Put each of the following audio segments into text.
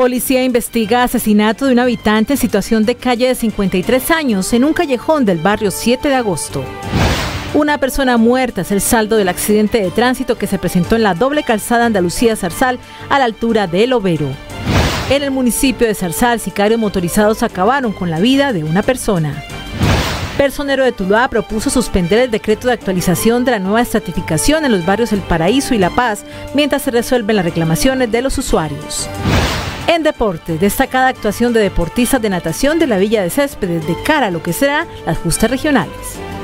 Policía investiga asesinato de un habitante en situación de calle de 53 años en un callejón del barrio 7 de agosto. Una persona muerta es el saldo del accidente de tránsito que se presentó en la doble calzada Andalucía-Zarzal a la altura de El Overo. En el municipio de Zarzal, sicarios motorizados acabaron con la vida de una persona. Personero de Tuluá propuso suspender el decreto de actualización de la nueva estratificación en los barrios El Paraíso y La Paz mientras se resuelven las reclamaciones de los usuarios. En deporte, destacada actuación de deportistas de natación de la Villa de Céspedes de cara a lo que serán las justas regionales.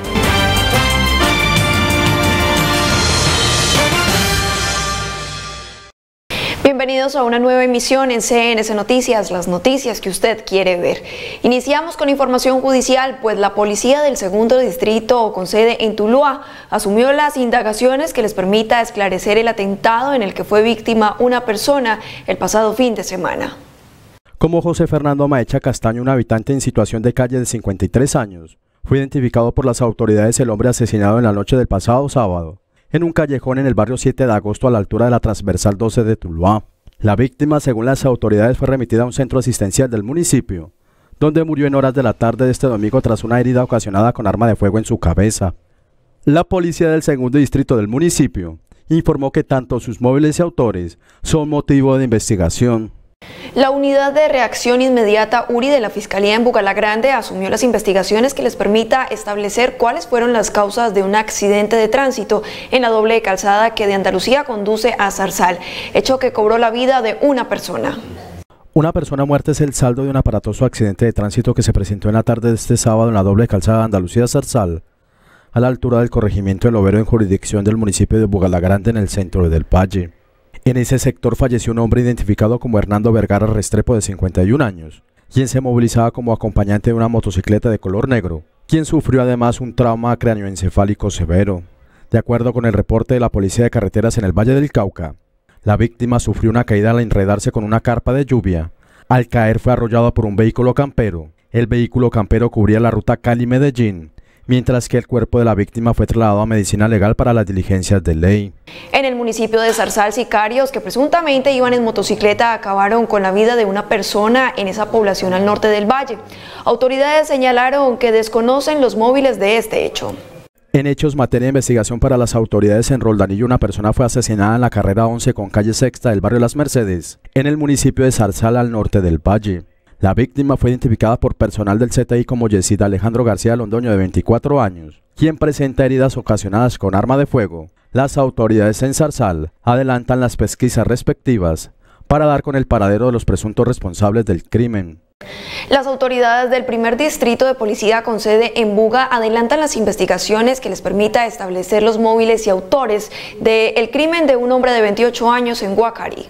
Bienvenidos a una nueva emisión en CNC Noticias, las noticias que usted quiere ver. Iniciamos con información judicial, pues la policía del segundo distrito con sede en Tuluá asumió las indagaciones que les permita esclarecer el atentado en el que fue víctima una persona el pasado fin de semana. Como José Fernando Maecha Castaño, un habitante en situación de calle de 53 años, fue identificado por las autoridades el hombre asesinado en la noche del pasado sábado en un callejón en el barrio 7 de agosto a la altura de la transversal 12 de Tuluá. La víctima, según las autoridades, fue remitida a un centro asistencial del municipio, donde murió en horas de la tarde de este domingo tras una herida ocasionada con arma de fuego en su cabeza. La policía del segundo distrito del municipio informó que tanto sus móviles y autores son motivo de investigación. La unidad de reacción inmediata URI de la Fiscalía en Bugalagrande asumió las investigaciones que les permita establecer cuáles fueron las causas de un accidente de tránsito en la doble calzada que de Andalucía conduce a Zarzal, hecho que cobró la vida de una persona. Una persona muerta es el saldo de un aparatoso accidente de tránsito que se presentó en la tarde de este sábado en la doble calzada de Andalucía-Zarzal, a la altura del corregimiento del Overo en jurisdicción del municipio de Bugalagrande en el centro del Valle. En ese sector falleció un hombre identificado como Hernando Vergara Restrepo, de 51 años, quien se movilizaba como acompañante de una motocicleta de color negro, quien sufrió además un trauma cráneoencefálico severo. De acuerdo con el reporte de la Policía de Carreteras en el Valle del Cauca, la víctima sufrió una caída al enredarse con una carpa de lluvia. Al caer fue arrollado por un vehículo campero. El vehículo campero cubría la ruta Cali-Medellín, mientras que el cuerpo de la víctima fue trasladado a medicina legal para las diligencias de ley. En el municipio de Zarzal, sicarios que presuntamente iban en motocicleta acabaron con la vida de una persona en esa población al norte del valle. Autoridades señalaron que desconocen los móviles de este hecho. En hechos materia de investigación para las autoridades en Roldanillo, una persona fue asesinada en la carrera 11 con calle Sexta del barrio Las Mercedes, en el municipio de Zarzal al norte del valle. La víctima fue identificada por personal del CTI como Yesida Alejandro García Londoño, de 24 años, quien presenta heridas ocasionadas con arma de fuego. Las autoridades en Zarzal adelantan las pesquisas respectivas para dar con el paradero de los presuntos responsables del crimen. Las autoridades del primer distrito de policía con sede en Buga adelantan las investigaciones que les permita establecer los móviles y autores del crimen de un hombre de 28 años en Guacarí.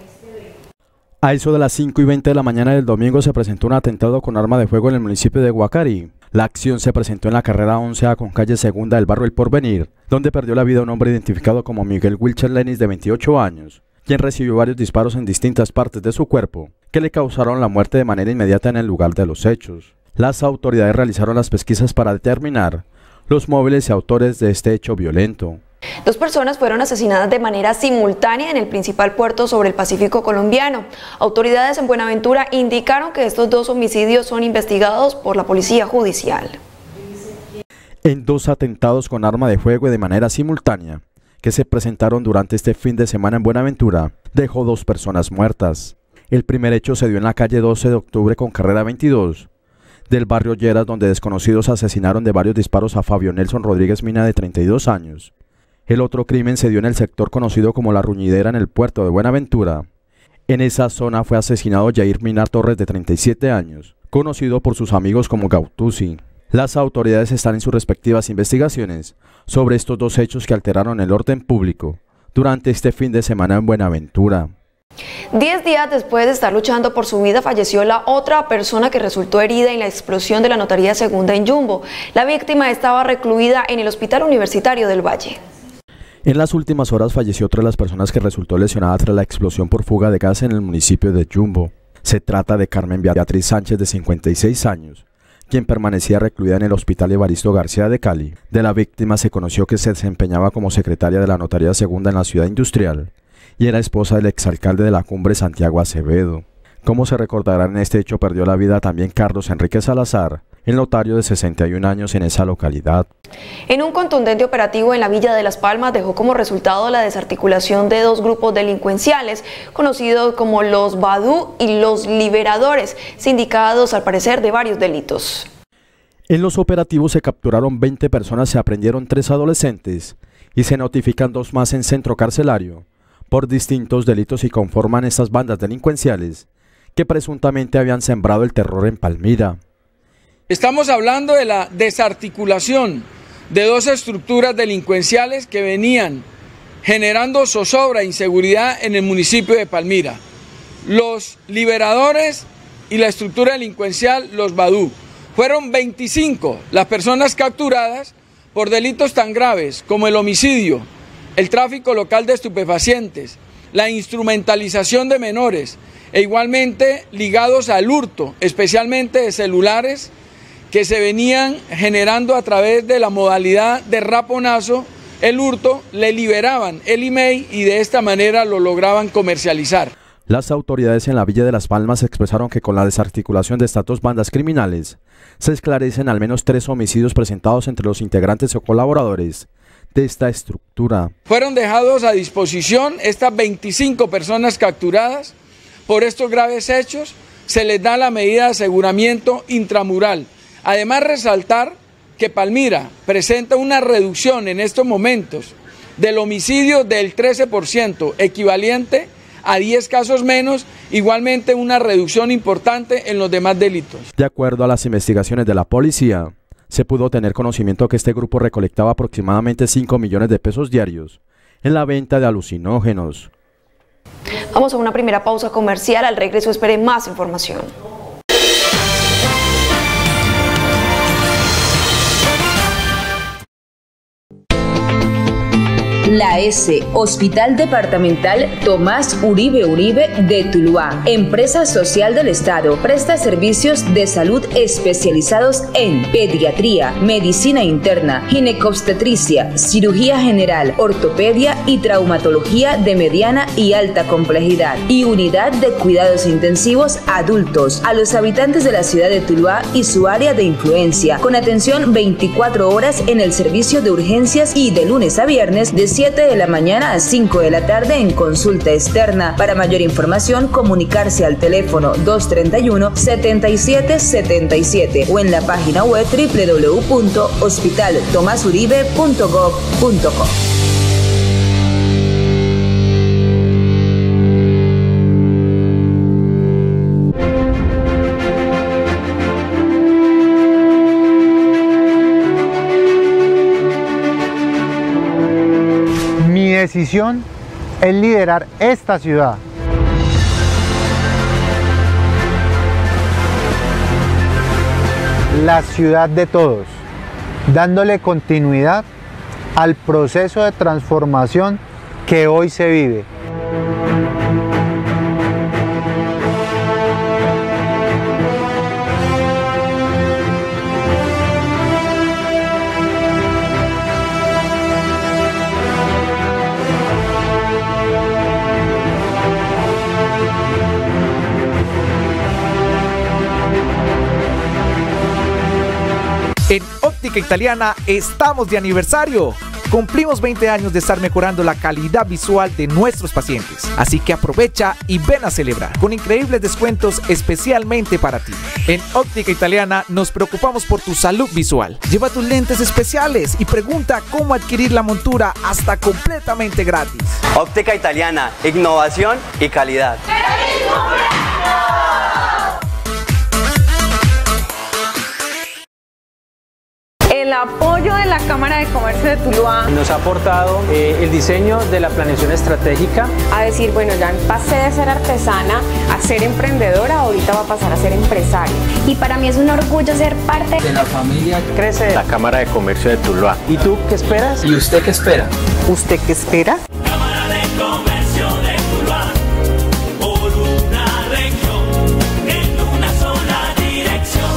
A eso de las 5:20 de la mañana del domingo se presentó un atentado con arma de fuego en el municipio de Guacarí. La acción se presentó en la carrera 11A con calle Segunda del barrio El Porvenir, donde perdió la vida un hombre identificado como Miguel Wilcher Lenis, de 28 años, quien recibió varios disparos en distintas partes de su cuerpo, que le causaron la muerte de manera inmediata en el lugar de los hechos. Las autoridades realizaron las pesquisas para determinar los móviles y autores de este hecho violento. 2 personas fueron asesinadas de manera simultánea en el principal puerto sobre el Pacífico colombiano. Autoridades en Buenaventura indicaron que estos 2 homicidios son investigados por la Policía Judicial. En 2 atentados con arma de fuego y de manera simultánea, que se presentaron durante este fin de semana en Buenaventura, dejó 2 personas muertas. El primer hecho se dio en la calle 12 de octubre con carrera 22, del barrio Lleras, donde desconocidos asesinaron de varios disparos a Fabio Nelson Rodríguez Mina, de 32 años. El otro crimen se dio en el sector conocido como La Ruñidera, en el puerto de Buenaventura. En esa zona fue asesinado Jair Minar Torres, de 37 años, conocido por sus amigos como Gautusi. Las autoridades están en sus respectivas investigaciones sobre estos 2 hechos que alteraron el orden público durante este fin de semana en Buenaventura. 10 días después de estar luchando por su vida, falleció la otra persona que resultó herida en la explosión de la Notaría Segunda en Yumbo. La víctima estaba recluida en el Hospital Universitario del Valle. En las últimas horas falleció otra de las personas que resultó lesionada tras la explosión por fuga de gas en el municipio de Yumbo. Se trata de Carmen Beatriz Sánchez, de 56 años, quien permanecía recluida en el Hospital Evaristo García de Cali. De la víctima se conoció que se desempeñaba como secretaria de la Notaría Segunda en la ciudad industrial y era esposa del exalcalde de La Cumbre, Santiago Acevedo. Como se recordará, en este hecho perdió la vida también Carlos Enrique Salazar, el notario de 61 años en esa localidad. En un contundente operativo en la Villa de Las Palmas dejó como resultado la desarticulación de dos grupos delincuenciales, conocidos como los Badú y los Liberadores, sindicados al parecer de varios delitos. En los operativos se capturaron 20 personas, se aprendieron 3 adolescentes y se notifican 2 más en centro carcelario por distintos delitos y conforman estas bandas delincuenciales que presuntamente habían sembrado el terror en Palmira. Estamos hablando de la desarticulación de 2 estructuras delincuenciales que venían generando zozobra e inseguridad en el municipio de Palmira. Los Liberadores y la estructura delincuencial Los Badú. Fueron 25 las personas capturadas por delitos tan graves como el homicidio, el tráfico local de estupefacientes, la instrumentalización de menores e igualmente ligados al hurto, especialmente de celulares que se venían generando a través de la modalidad de raponazo. El hurto, le liberaban el email y de esta manera lo lograban comercializar. Las autoridades en la Villa de Las Palmas expresaron que con la desarticulación de estas 2 bandas criminales se esclarecen al menos 3 homicidios presentados entre los integrantes o colaboradores de esta estructura. Fueron dejados a disposición estas 25 personas capturadas por estos graves hechos. Se les da la medida de aseguramiento intramural. Además, resaltar que Palmira presenta una reducción en estos momentos del homicidio del 13%, equivalente a 10 casos menos, igualmente una reducción importante en los demás delitos. De acuerdo a las investigaciones de la policía, se pudo tener conocimiento que este grupo recolectaba aproximadamente 5 millones de pesos diarios en la venta de alucinógenos. Vamos a una primera pausa comercial, al regreso espere más información. La S, Hospital Departamental Tomás Uribe Uribe de Tuluá, empresa social del Estado, presta servicios de salud especializados en pediatría, medicina interna, ginecobstetricia, cirugía general, ortopedia y traumatología de mediana y alta complejidad, y unidad de cuidados intensivos adultos a los habitantes de la ciudad de Tuluá y su área de influencia, con atención 24 horas en el servicio de urgencias y de lunes a viernes de 7 de la mañana a 5 de la tarde en consulta externa. Para mayor información, comunicarse al teléfono 231-7777 o en la página web www.hospitaltomasuribe.gov.co. Mi decisión es liderar esta ciudad. La ciudad de todos, dándole continuidad al proceso de transformación que hoy se vive. En Óptica Italiana estamos de aniversario. Cumplimos 20 años de estar mejorando la calidad visual de nuestros pacientes. Así que aprovecha y ven a celebrar con increíbles descuentos especialmente para ti. En Óptica Italiana nos preocupamos por tu salud visual. Lleva tus lentes especiales y pregunta cómo adquirir la montura hasta completamente gratis. Óptica Italiana, innovación y calidad. El apoyo de la Cámara de Comercio de Tuluá nos ha aportado el diseño de la planeación estratégica. A decir, bueno, ya pasé de ser artesana a ser emprendedora, ahorita va a pasar a ser empresaria. Y para mí es un orgullo ser parte de la familia. Crece la Cámara de Comercio de Tuluá. ¿Y tú qué esperas? ¿Y usted qué espera? ¿Usted qué espera? Cámara de Comercio de Tuluá, por una región en una sola dirección.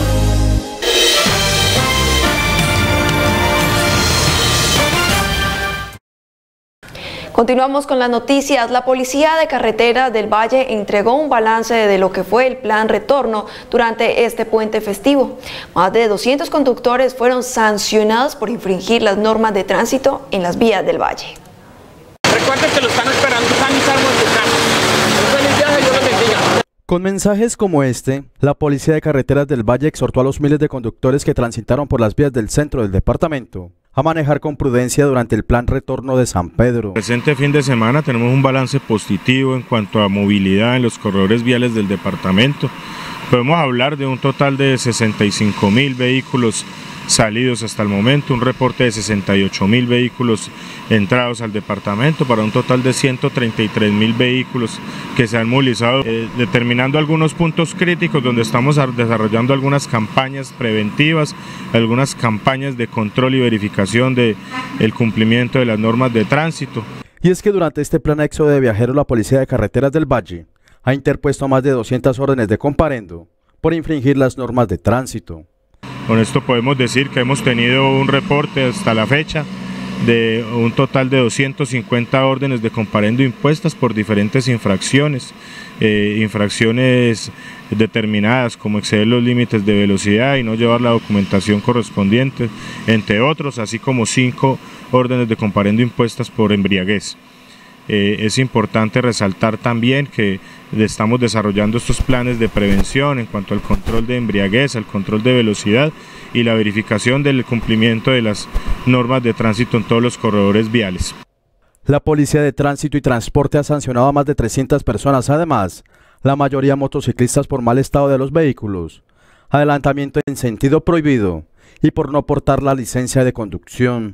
Continuamos con las noticias. La Policía de Carreteras del Valle entregó un balance de lo que fue el plan retorno durante este puente festivo. Más de 200 conductores fueron sancionados por infringir las normas de tránsito en las vías del Valle. Recuerden que lo están esperando San Salmo en su casa. Feliz viaje, Dios los bendiga. Con mensajes como este, la Policía de Carreteras del Valle exhortó a los miles de conductores que transitaron por las vías del centro del departamento a manejar con prudencia durante el plan retorno de San Pedro. Presente fin de semana tenemos un balance positivo en cuanto a movilidad en los corredores viales del departamento. Podemos hablar de un total de 65.000 vehículos salidos hasta el momento, un reporte de 68.000 vehículos entrados al departamento para un total de 133.000 vehículos que se han movilizado, determinando algunos puntos críticos donde estamos desarrollando algunas campañas preventivas, algunas campañas de control y verificación del cumplimiento de las normas de tránsito. Y es que durante este plan éxodo de viajeros, la Policía de Carreteras del Valle ha interpuesto más de 200 órdenes de comparendo por infringir las normas de tránsito. Con esto podemos decir que hemos tenido un reporte hasta la fecha de un total de 250 órdenes de comparendo impuestas por diferentes infracciones, infracciones determinadas como exceder los límites de velocidad y no llevar la documentación correspondiente, entre otros, así como 5 órdenes de comparendo impuestas por embriaguez. Es importante resaltar también que estamos desarrollando estos planes de prevención en cuanto al control de embriaguez, al control de velocidad y la verificación del cumplimiento de las normas de tránsito en todos los corredores viales. La Policía de Tránsito y Transporte ha sancionado a más de 300 personas, además, la mayoría motociclistas por mal estado de los vehículos, adelantamiento en sentido prohibido y por no portar la licencia de conducción.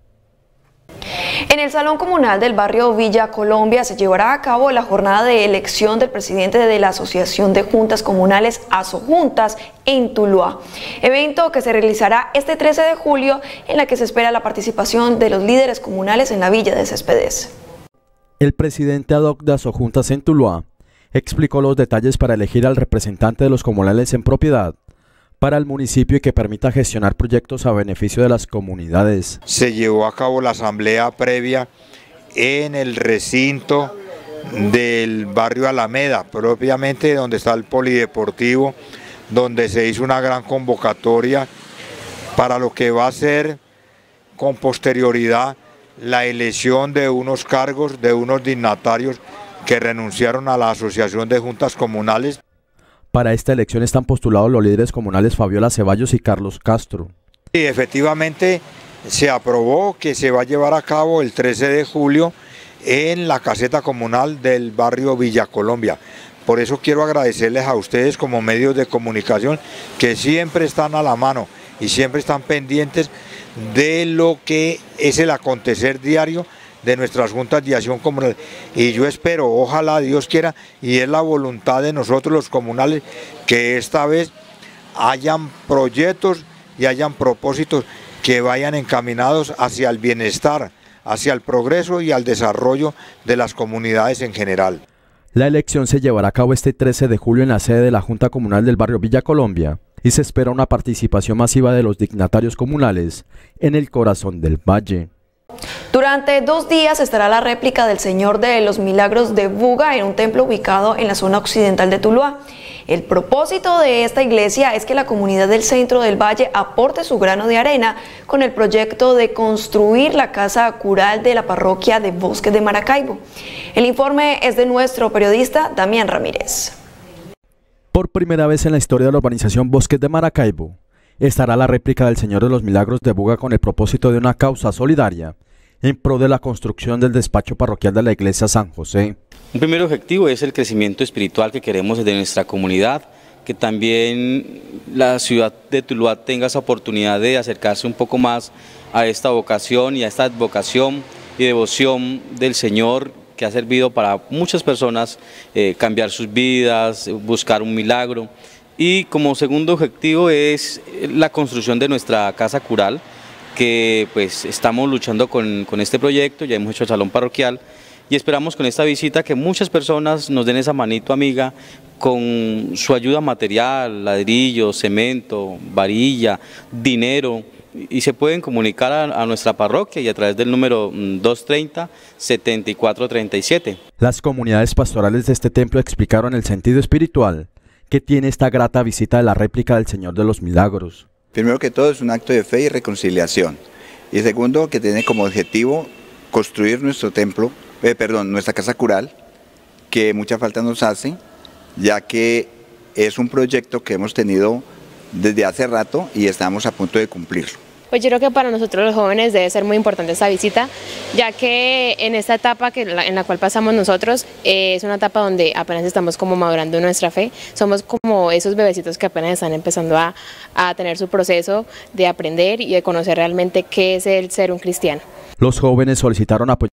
En el Salón Comunal del barrio Villa Colombia se llevará a cabo la jornada de elección del presidente de la Asociación de Juntas Comunales Asojuntas en Tuluá, evento que se realizará este 13 de julio en la que se espera la participación de los líderes comunales en la Villa de Céspedes. El presidente ad hoc de Asojuntas en Tuluá explicó los detalles para elegir al representante de los comunales en propiedad para el municipio y que permita gestionar proyectos a beneficio de las comunidades. Se llevó a cabo la asamblea previa en el recinto del barrio Alameda, propiamente donde está el polideportivo, donde se hizo una gran convocatoria para lo que va a ser con posterioridad la elección de unos cargos, de unos dignatarios que renunciaron a la Asociación de Juntas Comunales. Para esta elección están postulados los líderes comunales Fabiola Ceballos y Carlos Castro. Y efectivamente se aprobó que se va a llevar a cabo el 13 de julio en la caseta comunal del barrio Villa Colombia. Por eso quiero agradecerles a ustedes como medios de comunicación que siempre están a la mano y siempre están pendientes de lo que es el acontecer diario de nuestras juntas de acción comunal, y yo espero, ojalá Dios quiera, y es la voluntad de nosotros los comunales, que esta vez hayan proyectos y hayan propósitos que vayan encaminados hacia el bienestar, hacia el progreso y al desarrollo de las comunidades en general. La elección se llevará a cabo este 13 de julio en la sede de la Junta Comunal del barrio Villa Colombia y se espera una participación masiva de los dignatarios comunales en el corazón del valle. Durante 2 días estará la réplica del Señor de los Milagros de Buga en un templo ubicado en la zona occidental de Tuluá. El propósito de esta iglesia es que la comunidad del centro del valle aporte su grano de arena con el proyecto de construir la casa cural de la parroquia de Bosques de Maracaibo. El informe es de nuestro periodista Damián Ramírez. Por primera vez en la historia de la urbanización Bosques de Maracaibo, estará la réplica del Señor de los Milagros de Buga con el propósito de una causa solidaria en pro de la construcción del despacho parroquial de la iglesia San José. Un primer objetivo es el crecimiento espiritual que queremos desde nuestra comunidad, que también la ciudad de Tuluá tenga esa oportunidad de acercarse un poco más a esta vocación y a esta advocación y devoción del Señor, que ha servido para muchas personas cambiar sus vidas, buscar un milagro. Y como segundo objetivo es la construcción de nuestra casa cural, que pues estamos luchando con este proyecto. Ya hemos hecho el salón parroquial y esperamos con esta visita que muchas personas nos den esa manito amiga con su ayuda material, ladrillo, cemento, varilla, dinero, y se pueden comunicar a nuestra parroquia y a través del número 230-7437. Las comunidades pastorales de este templo explicaron el sentido espiritual que tiene esta grata visita de la réplica del Señor de los Milagros. Primero que todo es un acto de fe y reconciliación. Y segundo, que tiene como objetivo construir nuestro templo, nuestra casa cural, que mucha falta nos hace, ya que es un proyecto que hemos tenido desde hace rato y estamos a punto de cumplirlo. Pues yo creo que para nosotros los jóvenes debe ser muy importante esta visita, ya que en esta etapa en la cual pasamos nosotros es una etapa donde apenas estamos como madurando nuestra fe, somos como esos bebecitos que apenas están empezando a tener su proceso de aprender y de conocer realmente qué es el ser un cristiano. Los jóvenes solicitaron apoyo.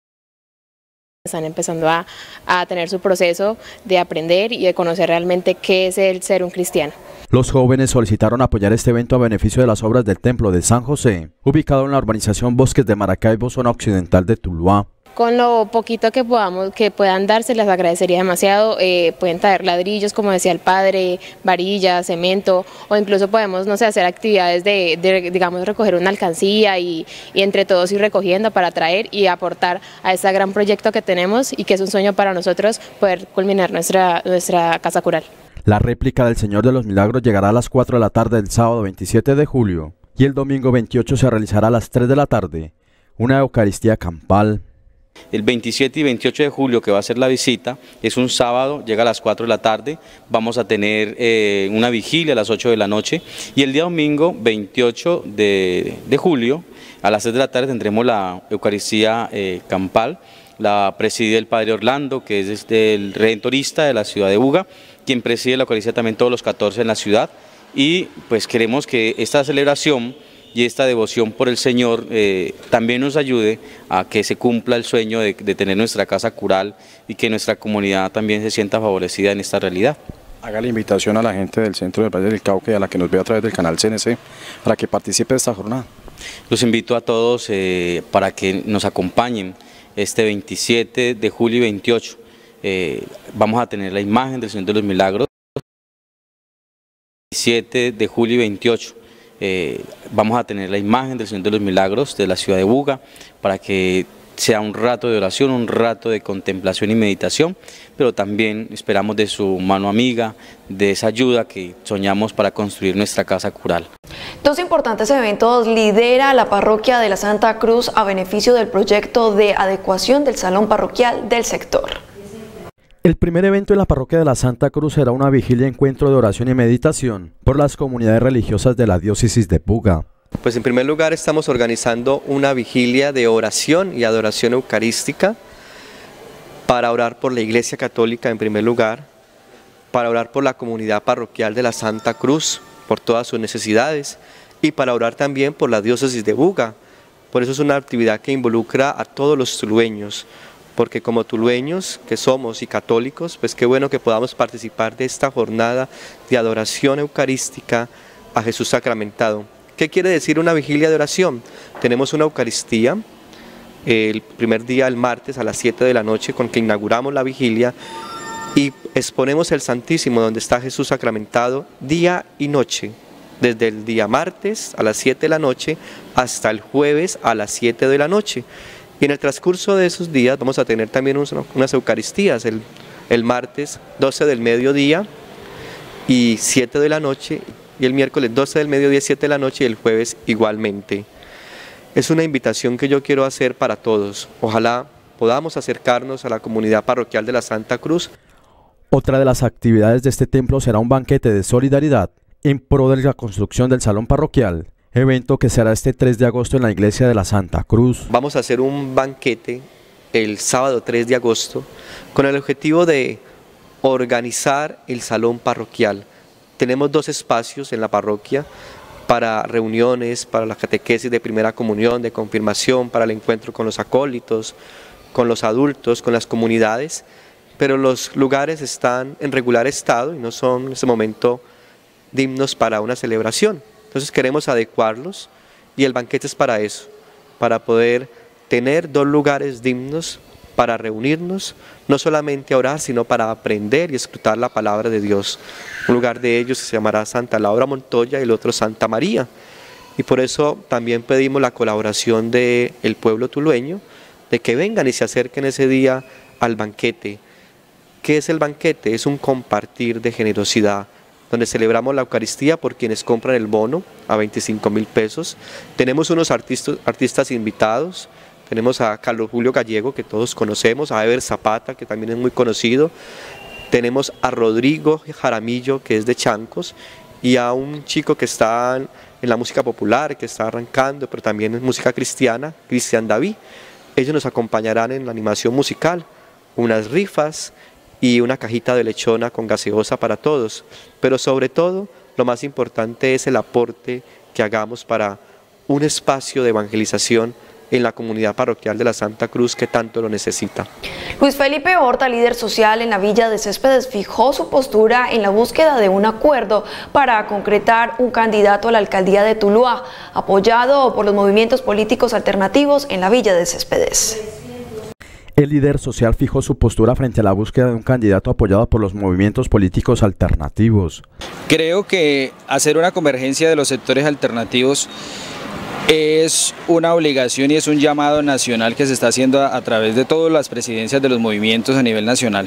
Están empezando a tener su proceso de aprender y de conocer realmente qué es el ser un cristiano. Los jóvenes solicitaron apoyar este evento a beneficio de las obras del Templo de San José, ubicado en la urbanización Bosques de Maracaibo, zona occidental de Tuluá. Con lo poquito que puedan dar, se les agradecería demasiado. Pueden traer ladrillos, como decía el padre, varillas, cemento, o incluso podemos, no sé, hacer actividades digamos, recoger una alcancía y entre todos ir recogiendo para traer y aportar a este gran proyecto que tenemos y que es un sueño para nosotros poder culminar nuestra casa cural. La réplica del Señor de los Milagros llegará a las 4 de la tarde del sábado 27 de julio y el domingo 28 se realizará a las 3 de la tarde, una Eucaristía campal. El 27 y 28 de julio, que va a ser la visita, es un sábado, llega a las 4 de la tarde, vamos a tener una vigilia a las 8 de la noche y el día domingo 28 de julio a las 6 de la tarde tendremos la Eucaristía campal. La preside el padre Orlando, que es el redentorista de la ciudad de Buga, quien preside la Eucaristía también todos los 14 en la ciudad, y pues queremos que esta celebración y esta devoción por el Señor también nos ayude a que se cumpla el sueño de tener nuestra casa cural y que nuestra comunidad también se sienta favorecida en esta realidad. Haga la invitación a la gente del centro del Valle del Cauca y a la que nos ve a través del canal CNC para que participe de esta jornada. Los invito a todos para que nos acompañen este 27 de julio y 28. Vamos a tener la imagen del Señor de los Milagros. 27 de julio y 28. Vamos a tener la imagen del Señor de los Milagros de la ciudad de Buga para que sea un rato de oración, un rato de contemplación y meditación, pero también esperamos de su mano amiga, de esa ayuda que soñamos para construir nuestra casa cural. Dos importantes eventos lidera la parroquia de la Santa Cruz a beneficio del proyecto de adecuación del salón parroquial del sector. El primer evento en la parroquia de la Santa Cruz será una vigilia encuentro de oración y meditación por las comunidades religiosas de la diócesis de Buga. Pues en primer lugar estamos organizando una vigilia de oración y adoración eucarística para orar por la Iglesia Católica en primer lugar, para orar por la comunidad parroquial de la Santa Cruz, por todas sus necesidades y para orar también por la diócesis de Buga. Por eso es una actividad que involucra a todos los tulueños, porque como tulueños que somos y católicos, pues qué bueno que podamos participar de esta jornada de adoración eucarística a Jesús sacramentado. ¿Qué quiere decir una vigilia de oración? Tenemos una Eucaristía el primer día, el martes, a las 7 de la noche, con que inauguramos la vigilia y exponemos el Santísimo, donde está Jesús sacramentado, día y noche, desde el día martes a las 7 de la noche hasta el jueves a las 7 de la noche. Y en el transcurso de esos días vamos a tener también unas Eucaristías, el martes 12 del mediodía y 7 de la noche, y el miércoles 12 del mediodía, 7 de la noche y el jueves igualmente. Es una invitación que yo quiero hacer para todos. Ojalá podamos acercarnos a la comunidad parroquial de la Santa Cruz. Otra de las actividades de este templo será un banquete de solidaridad en pro de la construcción del salón parroquial, evento que será este 3 de agosto en la iglesia de la Santa Cruz. Vamos a hacer un banquete el sábado 3 de agosto con el objetivo de organizar el salón parroquial. Tenemos 2 espacios en la parroquia para reuniones, para la catequesis de primera comunión, de confirmación, para el encuentro con los acólitos, con los adultos, con las comunidades, pero los lugares están en regular estado y no son en este momento dignos para una celebración. Entonces queremos adecuarlos y el banquete es para eso, para poder tener 2 lugares dignos para reunirnos, no solamente a orar, sino para aprender y escuchar la palabra de Dios. Un lugar de ellos se llamará Santa Laura Montoya y el otro Santa María. y por eso también pedimos la colaboración del pueblo tulueño, de que vengan y se acerquen ese día al banquete. ¿Qué es el banquete? Es un compartir de generosidad, donde celebramos la Eucaristía por quienes compran el bono a 25.000 pesos. Tenemos unos artistas invitados, tenemos a Carlos Julio Gallego, que todos conocemos, a Ever Zapata, que también es muy conocido, tenemos a Rodrigo Jaramillo, que es de Chancos, y a un chico que está en la música popular, que está arrancando, pero también en música cristiana, Cristian David. Ellos nos acompañarán en la animación musical, unas rifas y una cajita de lechona con gaseosa para todos. Pero sobre todo, lo más importante es el aporte que hagamos para un espacio de evangelización en la comunidad parroquial de la Santa Cruz, que tanto lo necesita. Luis Felipe Horta, líder social en la Villa de Céspedes, fijó su postura en la búsqueda de un acuerdo para concretar un candidato a la alcaldía de Tuluá, apoyado por los movimientos políticos alternativos en la Villa de Céspedes. El líder social fijó su postura frente a la búsqueda de un candidato apoyado por los movimientos políticos alternativos. Creo que hacer una convergencia de los sectores alternativos es una obligación y es un llamado nacional que se está haciendo a través de todas las presidencias de los movimientos a nivel nacional.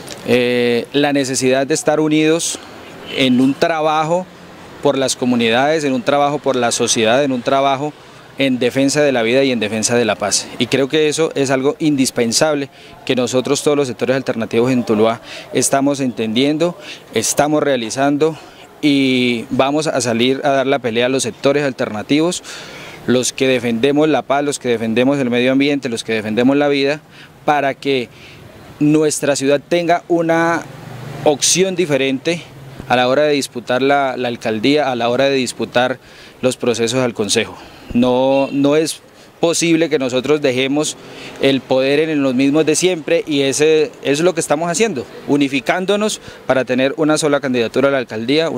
La necesidad de estar unidos en un trabajo por las comunidades, en un trabajo por la sociedad, en un trabajo en defensa de la vida y en defensa de la paz. Y creo que eso es algo indispensable que nosotros, todos los sectores alternativos en Tuluá, estamos entendiendo, estamos realizando y vamos a salir a dar la pelea a los sectores alternativos, los que defendemos la paz, los que defendemos el medio ambiente, los que defendemos la vida, para que nuestra ciudad tenga una opción diferente a la hora de disputar la alcaldía, a la hora de disputar los procesos al Consejo. No es posible que nosotros dejemos el poder en los mismos de siempre, y ese es lo que estamos haciendo, unificándonos para tener una sola candidatura a la alcaldía,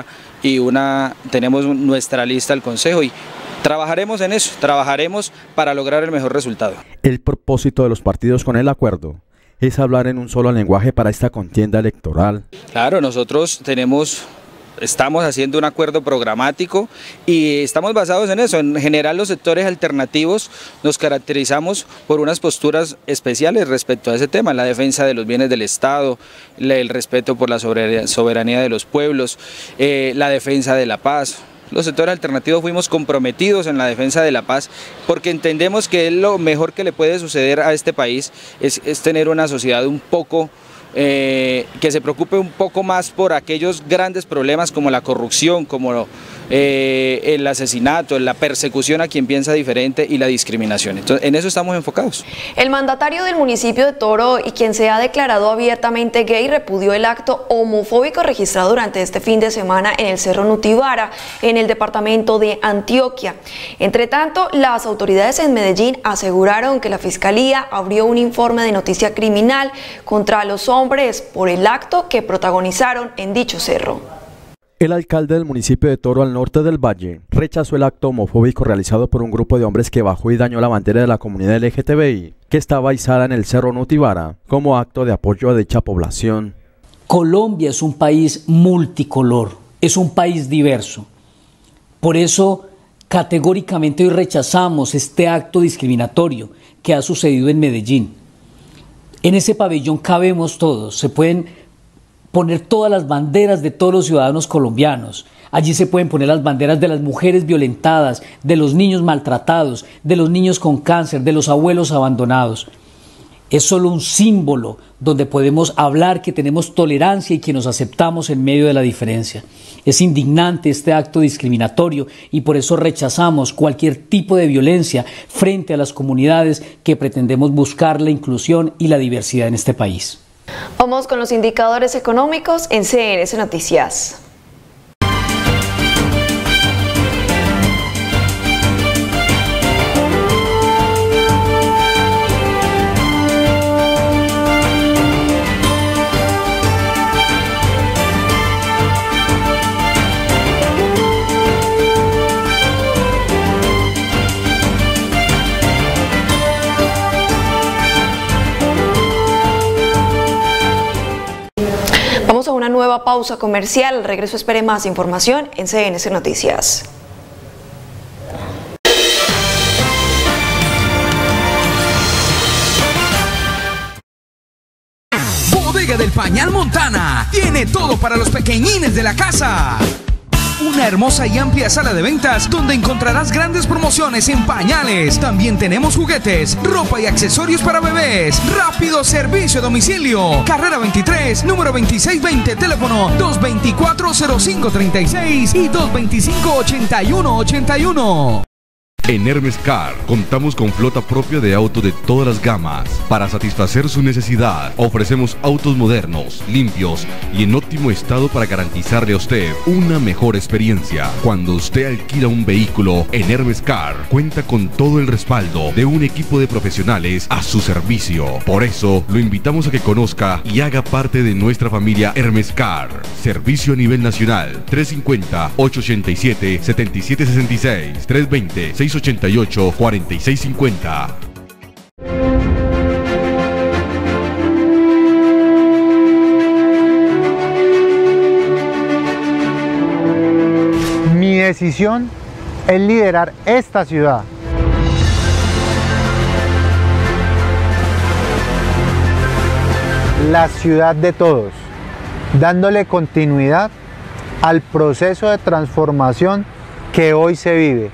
tenemos nuestra lista al Consejo y trabajaremos en eso, trabajaremos para lograr el mejor resultado. El propósito de los partidos con el acuerdo es hablar en un solo lenguaje para esta contienda electoral. Claro, nosotros estamos haciendo un acuerdo programático y estamos basados en eso. En general, los sectores alternativos nos caracterizamos por unas posturas especiales respecto a ese tema: la defensa de los bienes del Estado, el respeto por la soberanía de los pueblos, la defensa de la paz. Los sectores alternativos fuimos comprometidos en la defensa de la paz porque entendemos que lo mejor que le puede suceder a este país es tener una sociedad un poco que se preocupe un poco más por aquellos grandes problemas como la corrupción, como el asesinato, la persecución a quien piensa diferente y la discriminación. Entonces, en eso estamos enfocados. El mandatario del municipio de Toro y quien se ha declarado abiertamente gay repudió el acto homofóbico registrado durante este fin de semana en el Cerro Nutibara, en el departamento de Antioquia. Entre tanto, las autoridades en Medellín aseguraron que la Fiscalía abrió un informe de noticia criminal contra los hombres por el acto que protagonizaron en dicho cerro. El alcalde del municipio de Toro, al norte del Valle, rechazó el acto homofóbico realizado por un grupo de hombres que bajó y dañó la bandera de la comunidad LGTBI, que estaba izada en el Cerro Nutibara, como acto de apoyo a dicha población. Colombia es un país multicolor, es un país diverso. Por eso, categóricamente hoy rechazamos este acto discriminatorio que ha sucedido en Medellín. En ese pabellón cabemos todos, se pueden poner todas las banderas de todos los ciudadanos colombianos. Allí se pueden poner las banderas de las mujeres violentadas, de los niños maltratados, de los niños con cáncer, de los abuelos abandonados. Es solo un símbolo donde podemos hablar que tenemos tolerancia y que nos aceptamos en medio de la diferencia. Es indignante este acto discriminatorio y por eso rechazamos cualquier tipo de violencia frente a las comunidades que pretendemos buscar la inclusión y la diversidad en este país. Vamos con los indicadores económicos en CNS Noticias. Vamos a una nueva pausa comercial. Al regreso espere más información en CNS Noticias. Bodega del Pañal Montana tiene todo para los pequeñines de la casa. Una hermosa y amplia sala de ventas donde encontrarás grandes promociones en pañales. También tenemos juguetes, ropa y accesorios para bebés. Rápido servicio a domicilio. Carrera 23, número 2620, teléfono 224-0536 y 225-8181. En Hermes Car contamos con flota propia de autos de todas las gamas. Para satisfacer su necesidad, ofrecemos autos modernos, limpios y en óptimo estado para garantizarle a usted una mejor experiencia. Cuando usted alquila un vehículo en Hermes Car, cuenta con todo el respaldo de un equipo de profesionales a su servicio. Por eso, lo invitamos a que conozca y haga parte de nuestra familia Hermes Car. Servicio a nivel nacional, 350-887-7766, 320-688-4650. Mi decisión es liderar esta ciudad. La ciudad de todos, dándole continuidad al proceso de transformación que hoy se vive.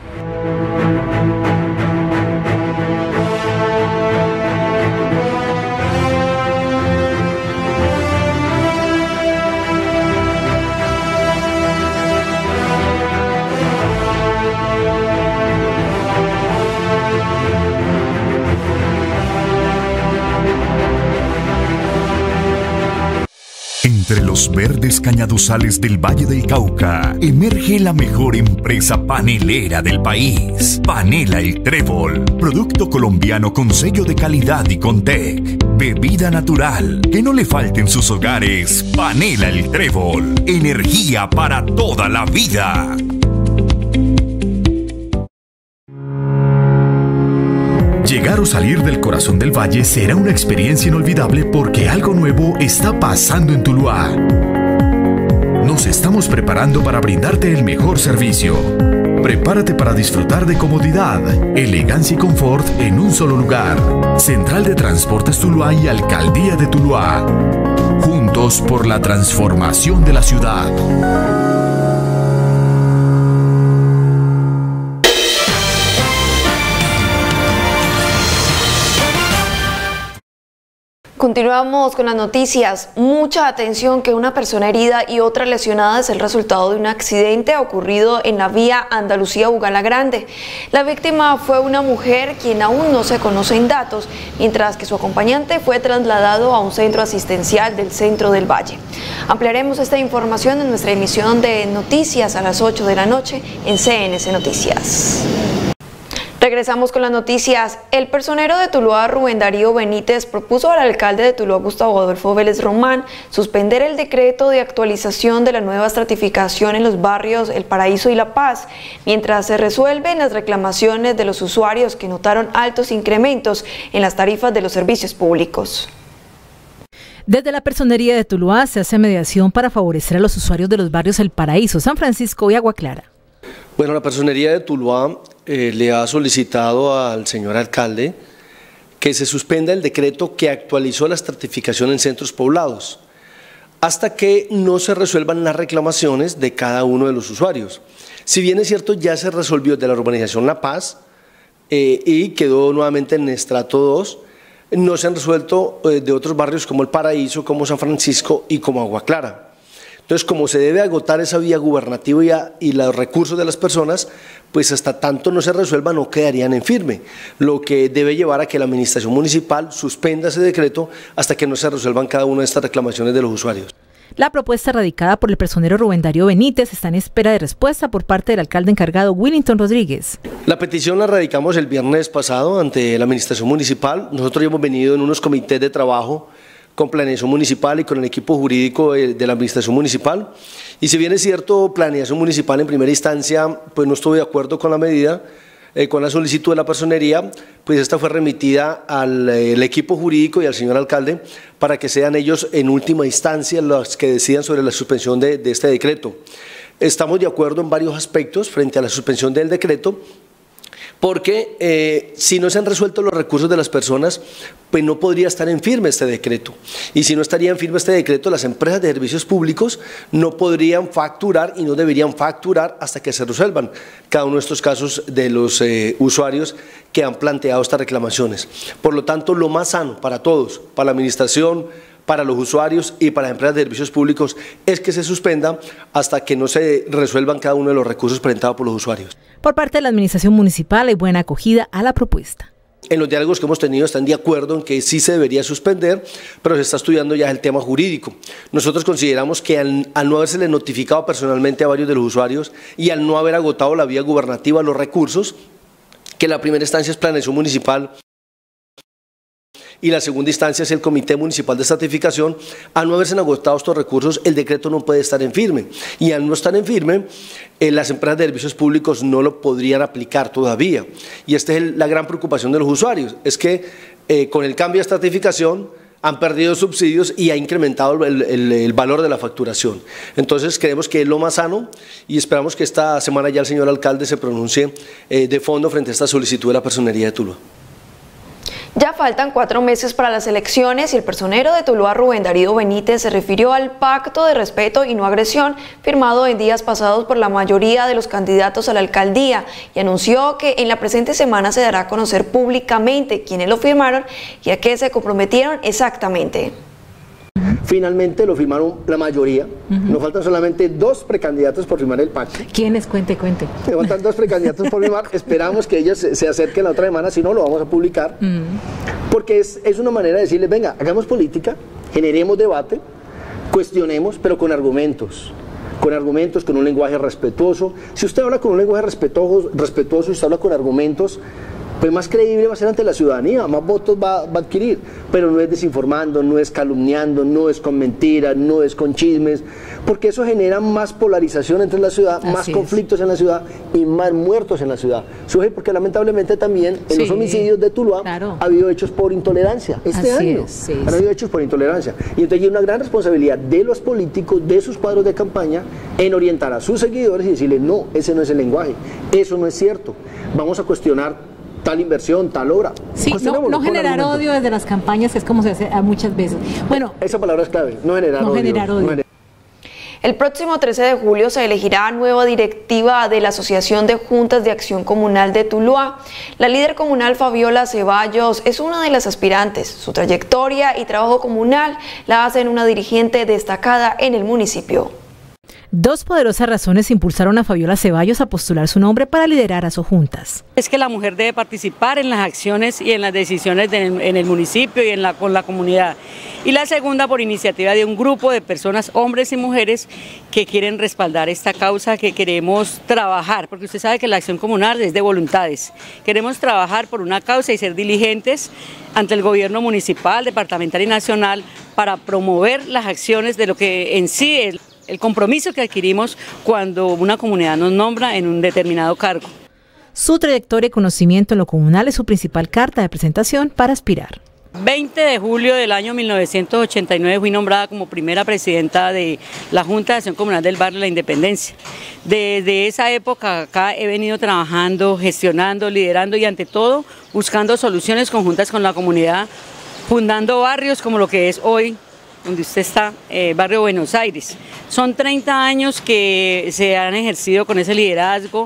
Entre los verdes cañaduzales del Valle del Cauca, emerge la mejor empresa panelera del país. Panela El Trébol, producto colombiano con sello de calidad y Contec. Bebida natural, que no le falte en sus hogares. Panela El Trébol, energía para toda la vida. Llegar o salir del corazón del valle será una experiencia inolvidable porque algo nuevo está pasando en Tuluá. Nos estamos preparando para brindarte el mejor servicio. Prepárate para disfrutar de comodidad, elegancia y confort en un solo lugar. Central de Transportes Tuluá y Alcaldía de Tuluá. Juntos por la transformación de la ciudad. Continuamos con las noticias. Mucha atención, que una persona herida y otra lesionada es el resultado de un accidente ocurrido en la vía Andalucía-Bugalagrande. La víctima fue una mujer quien aún no se conocen datos, mientras que su acompañante fue trasladado a un centro asistencial del centro del Valle. Ampliaremos esta información en nuestra emisión de noticias a las 8 de la noche en CNC Noticias. Regresamos con las noticias. El personero de Tuluá, Rubén Darío Benítez, propuso al alcalde de Tuluá, Gustavo Adolfo Vélez Román, suspender el decreto de actualización de la nueva estratificación en los barrios El Paraíso y La Paz, mientras se resuelven las reclamaciones de los usuarios que notaron altos incrementos en las tarifas de los servicios públicos. Desde la Personería de Tuluá se hace mediación para favorecer a los usuarios de los barrios El Paraíso, San Francisco y Agua Clara. Bueno, la Personería de Tuluá le ha solicitado al señor alcalde que se suspenda el decreto que actualizó la estratificación en centros poblados hasta que no se resuelvan las reclamaciones de cada uno de los usuarios. Si bien es cierto, ya se resolvió de la urbanización La Paz y quedó nuevamente en estrato 2, no se han resuelto de otros barrios como El Paraíso, como San Francisco y como Agua Clara. Entonces, como se debe agotar esa vía gubernativa y los recursos de las personas, pues hasta tanto no se resuelva no quedarían en firme, lo que debe llevar a que la administración municipal suspenda ese decreto hasta que no se resuelvan cada una de estas reclamaciones de los usuarios. La propuesta radicada por el personero Rubén Darío Benítez está en espera de respuesta por parte del alcalde encargado Willington Rodríguez. La petición la radicamos el viernes pasado ante la administración municipal. Nosotros ya hemos venido en unos comités de trabajo con planeación municipal y con el equipo jurídico de la administración municipal, y si bien es cierto, planeación municipal en primera instancia pues no estuvo de acuerdo con la medida, con la solicitud de la personería, pues esta fue remitida al equipo jurídico y al señor alcalde para que sean ellos en última instancia los que decidan sobre la suspensión de este decreto. Estamos de acuerdo en varios aspectos frente a la suspensión del decreto, porque si no se han resuelto los recursos de las personas, pues no podría estar en firme este decreto. Y si no estaría en firme este decreto, las empresas de servicios públicos no podrían facturar y no deberían facturar hasta que se resuelvan cada uno de estos casos de los usuarios que han planteado estas reclamaciones. Por lo tanto, lo más sano para todos, para la administración, para los usuarios y para las empresas de servicios públicos, es que se suspenda hasta que no se resuelvan cada uno de los recursos presentados por los usuarios. Por parte de la administración municipal hay buena acogida a la propuesta. En los diálogos que hemos tenido están de acuerdo en que sí se debería suspender, pero se está estudiando ya el tema jurídico. Nosotros consideramos que al no haberse notificado personalmente a varios de los usuarios y al no haber agotado la vía gubernativa los recursos, que la primera instancia es Planeación Municipal y la segunda instancia es el Comité Municipal de Estratificación, al no haberse agotado estos recursos, el decreto no puede estar en firme. Y al no estar en firme, las empresas de servicios públicos no lo podrían aplicar todavía. Y esta es la gran preocupación de los usuarios, es que con el cambio de estratificación han perdido subsidios y ha incrementado el valor de la facturación. Entonces creemos que es lo más sano y esperamos que esta semana ya el señor alcalde se pronuncie de fondo frente a esta solicitud de la Personería de Tuluá. Ya faltan 4 meses para las elecciones y el personero de Tuluá, Rubén Darío Benítez, se refirió al pacto de respeto y no agresión firmado en días pasados por la mayoría de los candidatos a la alcaldía y anunció que en la presente semana se dará a conocer públicamente quiénes lo firmaron y a qué se comprometieron exactamente. Finalmente lo firmaron la mayoría, nos faltan solamente 2 precandidatos por firmar el pacto. ¿Quiénes? Cuente. Nos faltan 2 precandidatos por firmar, esperamos que ellos se acerquen la otra semana, si no lo vamos a publicar, porque es una manera de decirles, venga, hagamos política, generemos debate, cuestionemos, pero con argumentos, con un lenguaje respetuoso. Si usted habla con un lenguaje respetuoso y usted habla con argumentos, pues más creíble va a ser ante la ciudadanía, más votos va a adquirir, pero no es desinformando, no es calumniando, no es con mentiras, no es con chismes, porque eso genera más polarización entre la ciudad, más conflictos en la ciudad y más muertos en la ciudad. Surge porque lamentablemente también en los homicidios de Tuluá ha habido hechos por intolerancia, este año han habido hechos por intolerancia, y entonces hay una gran responsabilidad de los políticos, de sus cuadros de campaña, en orientar a sus seguidores y decirles, no, ese no es el lenguaje, eso no es cierto, vamos a cuestionar tal inversión, tal obra. Sí, no generar odio desde las campañas, que es como se hace muchas veces. Bueno, esa palabra es clave, no generar odio. El próximo 13 de julio se elegirá nueva directiva de la Asociación de Juntas de Acción Comunal de Tuluá. La líder comunal Fabiola Ceballos es una de las aspirantes. Su trayectoria y trabajo comunal la hacen una dirigente destacada en el municipio. 2 poderosas razones impulsaron a Fabiola Ceballos a postular su nombre para liderar a sus juntas. Es que la mujer debe participar en las acciones y en las decisiones en el municipio y con la comunidad. Y la segunda, por iniciativa de un grupo de personas, hombres y mujeres, que quieren respaldar esta causa, que queremos trabajar, porque usted sabe que la acción comunal es de voluntades. Queremos trabajar por una causa y ser diligentes ante el gobierno municipal, departamental y nacional para promover las acciones de lo que en sí es el compromiso que adquirimos cuando una comunidad nos nombra en un determinado cargo. Su trayectoria y conocimiento en lo comunal es su principal carta de presentación para aspirar. 20 de julio del año 1989 fui nombrada como primera presidenta de la Junta de Acción Comunal del Barrio La Independencia. Desde esa época acá he venido trabajando, gestionando, liderando y ante todo buscando soluciones conjuntas con la comunidad, fundando barrios como lo que es hoy donde usted está, Barrio Buenos Aires. Son 30 años que se han ejercido con ese liderazgo,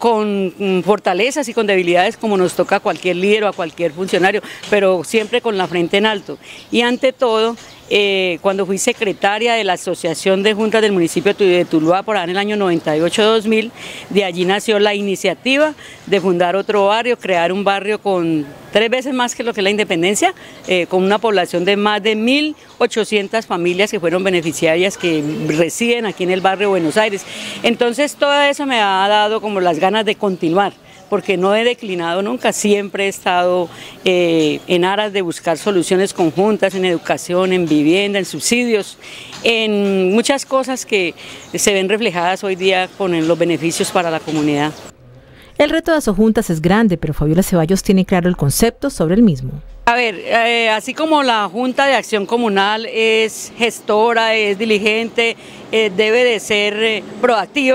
con fortalezas y con debilidades como nos toca a cualquier líder o a cualquier funcionario, pero siempre con la frente en alto. Y ante todo, cuando fui secretaria de la Asociación de Juntas del municipio de Tuluá, por ahí en el año 98-2000, de allí nació la iniciativa de fundar otro barrio, crear un barrio con 3 veces más que lo que es La Independencia, con una población de más de 1.800 familias que fueron beneficiarias que residen aquí en el barrio Buenos Aires. Entonces todo eso me ha dado como las ganas de continuar, porque no he declinado nunca, siempre he estado en aras de buscar soluciones conjuntas en educación, en vivienda, en subsidios, en muchas cosas que se ven reflejadas hoy día con los beneficios para la comunidad. El reto de Asojuntas es grande, pero Fabiola Ceballos tiene claro el concepto sobre el mismo. A ver, así como la Junta de Acción Comunal es gestora, es diligente, debe de ser proactiva,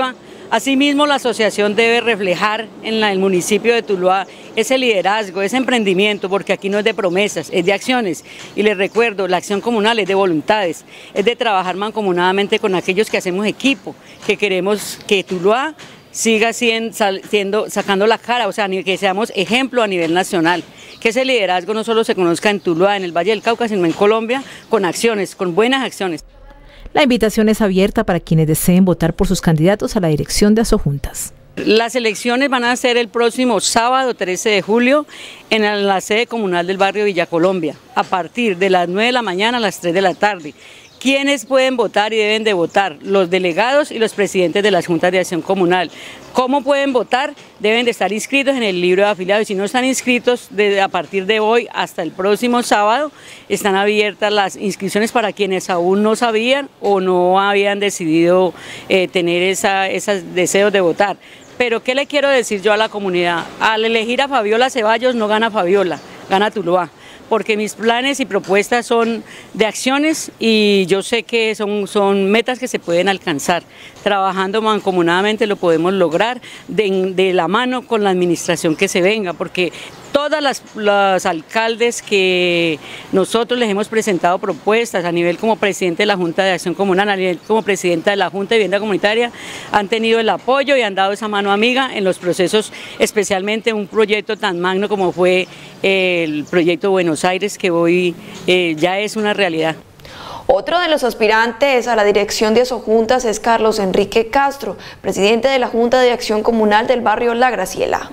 Asimismo, la asociación debe reflejar en el municipio de Tuluá ese liderazgo, ese emprendimiento, porque aquí no es de promesas, es de acciones. Y les recuerdo, la acción comunal es de voluntades, es de trabajar mancomunadamente con aquellos que hacemos equipo, que queremos que Tuluá siga sacando la cara, o sea, que seamos ejemplo a nivel nacional, que ese liderazgo no solo se conozca en Tuluá, en el Valle del Cauca, sino en Colombia, con acciones, con buenas acciones. La invitación es abierta para quienes deseen votar por sus candidatos a la dirección de Asojuntas. Las elecciones van a ser el próximo sábado 13 de julio en la sede comunal del barrio Villa Colombia, a partir de las 9 de la mañana a las 3 de la tarde. ¿Quiénes pueden votar y deben de votar? Los delegados y los presidentes de las juntas de acción comunal. ¿Cómo pueden votar? Deben de estar inscritos en el libro de afiliados. Si no están inscritos, a partir de hoy hasta el próximo sábado, están abiertas las inscripciones para quienes aún no sabían o no habían decidido tener esos deseos de votar. Pero ¿qué le quiero decir yo a la comunidad? Al elegir a Fabiola Ceballos no gana Fabiola, gana Tuluá. Porque mis planes y propuestas son de acciones y yo sé que son metas que se pueden alcanzar. Trabajando mancomunadamente lo podemos lograr de la mano con la administración que se venga, porque todas las alcaldes que nosotros les hemos presentado propuestas a nivel como presidente de la Junta de Acción Comunal, a nivel como presidenta de la Junta de Vivienda Comunitaria, han tenido el apoyo y han dado esa mano amiga en los procesos, especialmente un proyecto tan magno como fue el proyecto Buenos Aires, que hoy ya es una realidad. Otro de los aspirantes a la dirección de Asojuntas es Carlos Enrique Castro, presidente de la Junta de Acción Comunal del barrio La Graciela.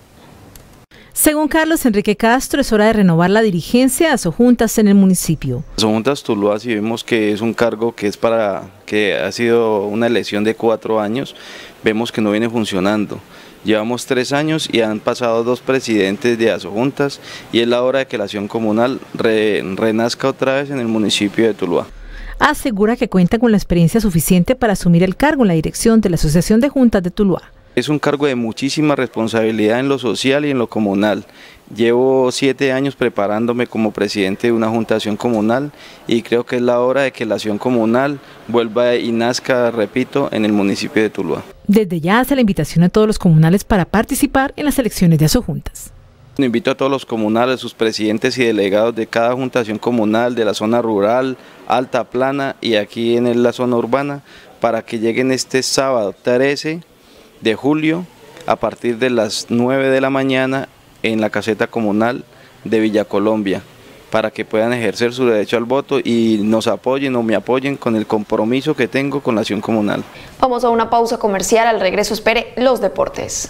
Según Carlos Enrique Castro, es hora de renovar la dirigencia de Asojuntas en el municipio. Asojuntas Tuluá, si vemos que es un cargo que ha sido una elección de 4 años, vemos que no viene funcionando. Llevamos 3 años y han pasado 2 presidentes de Asojuntas y es la hora de que la acción comunal renazca otra vez en el municipio de Tuluá. Asegura que cuenta con la experiencia suficiente para asumir el cargo en la dirección de la Asociación de Juntas de Tuluá. Es un cargo de muchísima responsabilidad en lo social y en lo comunal. Llevo 7 años preparándome como presidente de una junta de acción comunal y creo que es la hora de que la acción comunal vuelva y nazca, repito, en el municipio de Tuluá. Desde ya hace la invitación a todos los comunales para participar en las elecciones de Asojuntas. Invito a todos los comunales, sus presidentes y delegados de cada junta de acción comunal, de la zona rural, alta, plana y aquí en la zona urbana, para que lleguen este sábado 13 de julio a partir de las 9 de la mañana en la caseta comunal de Villa Colombia, para que puedan ejercer su derecho al voto y nos apoyen o me apoyen con el compromiso que tengo con la acción comunal. Vamos a una pausa comercial, al regreso espere los deportes.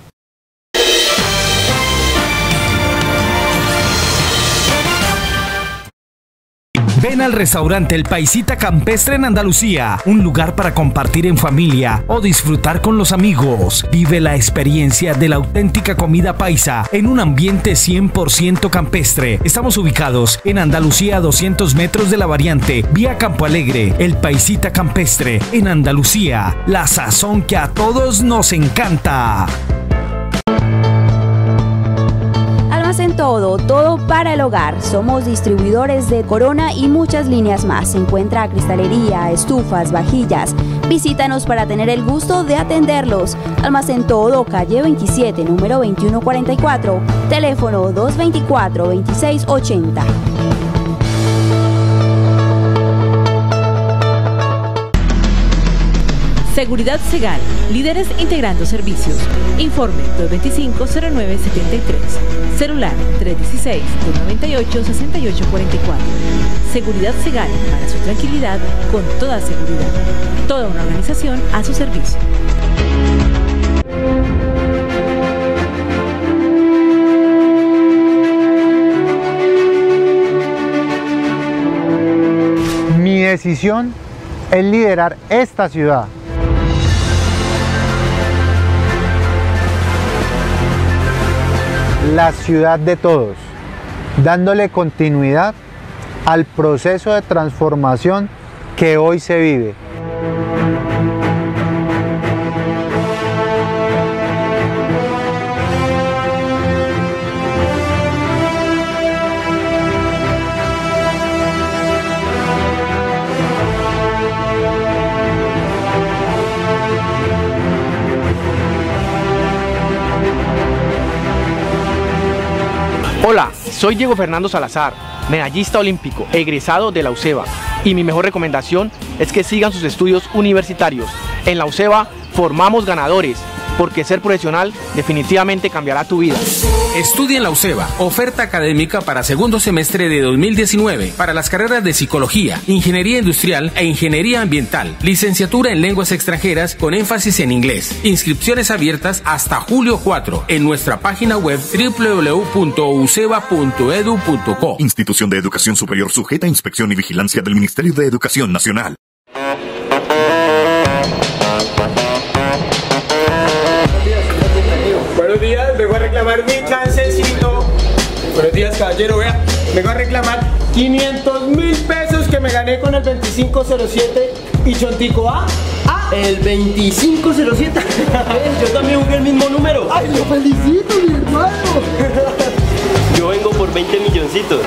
Ven al restaurante El Paisita Campestre en Andalucía, un lugar para compartir en familia o disfrutar con los amigos. Vive la experiencia de la auténtica comida paisa en un ambiente 100% campestre. Estamos ubicados en Andalucía a 200 metros de la variante, vía Campo Alegre. El Paisita Campestre en Andalucía, la sazón que a todos nos encanta. En todo para el hogar. Somos distribuidores de Corona y muchas líneas más. Se encuentra cristalería, estufas, vajillas. Visítanos para tener el gusto de atenderlos. Almacén Todo, calle 27, número 2144. Teléfono 224-2680. Seguridad Segal, líderes integrando servicios. Informe 225-0973. Celular 316-298-6844. Seguridad Segal, para su tranquilidad, con toda seguridad. Toda una organización a su servicio. Mi decisión es liderar esta ciudad. La ciudad de todos, dándole continuidad al proceso de transformación que hoy se vive. Hola, soy Diego Fernando Salazar, medallista olímpico, egresado de la UCEBA, y mi mejor recomendación es que sigan sus estudios universitarios. En la UCEBA formamos ganadores, porque ser profesional definitivamente cambiará tu vida. Estudia en la UCEBA, oferta académica para segundo semestre de 2019 para las carreras de Psicología, Ingeniería Industrial e Ingeniería Ambiental, licenciatura en Lenguas Extranjeras con énfasis en inglés. Inscripciones abiertas hasta julio 4 en nuestra página web www.uceba.edu.co. Institución de Educación Superior sujeta a inspección y vigilancia del Ministerio de Educación Nacional. Buenos días, vengo a reclamar mi chancecito. Buenos días, caballero, vea. Vengo a reclamar 500.000 pesos que me gané con el 2507 y Chontico A. El 2507. Yo también jugué el mismo número. ¡Ay, lo felicito, mi hermano! Yo vengo por 20 milloncitos.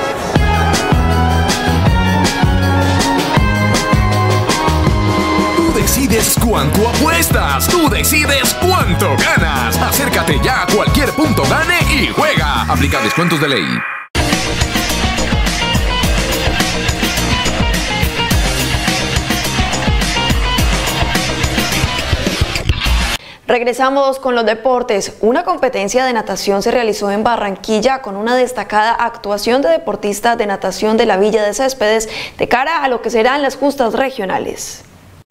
Tú decides cuánto apuestas, tú decides cuánto ganas. Acércate ya a cualquier punto gane y juega. Aplica descuentos de ley. Regresamos con los deportes. Una competencia de natación se realizó en Barranquilla con una destacada actuación de deportistas de natación de la Villa de Céspedes de cara a lo que serán las justas regionales.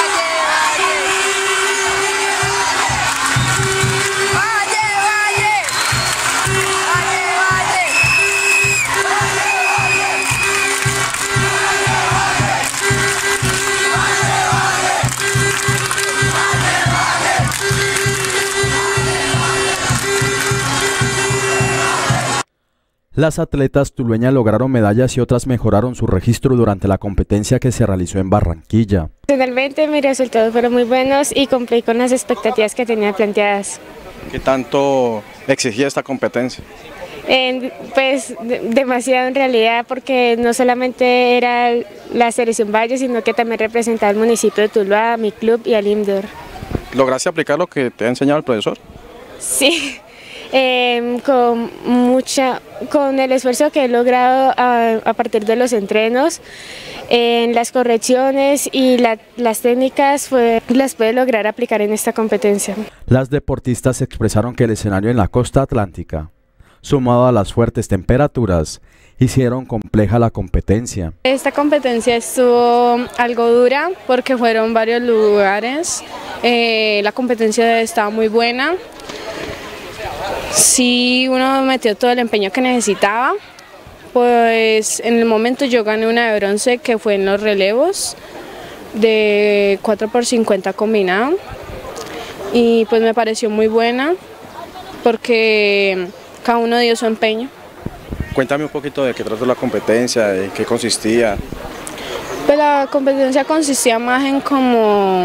Las atletas tulueñas lograron medallas y otras mejoraron su registro durante la competencia que se realizó en Barranquilla. Finalmente mis resultados fueron muy buenos y cumplí con las expectativas que tenía planteadas. ¿Qué tanto exigía esta competencia? Pues demasiado en realidad, porque no solamente era la Selección Valle, sino que también representaba al municipio de Tuluá, a mi club y al IMDOR. ¿Lograste aplicar lo que te ha enseñado el profesor? Sí. Con el esfuerzo que he logrado a partir de los entrenos, en las correcciones y las técnicas las pude lograr aplicar en esta competencia. Las deportistas expresaron que el escenario en la costa atlántica, sumado a las fuertes temperaturas, hicieron compleja la competencia. Esta competencia estuvo algo dura porque fueron varios lugares, la competencia estaba muy buena. Sí, uno metió todo el empeño que necesitaba, pues en el momento yo gané una de bronce que fue en los relevos de 4x50 combinado y pues me pareció muy buena porque cada uno dio su empeño. Cuéntame un poquito de qué trató la competencia, en qué consistía. Pues la competencia consistía más en como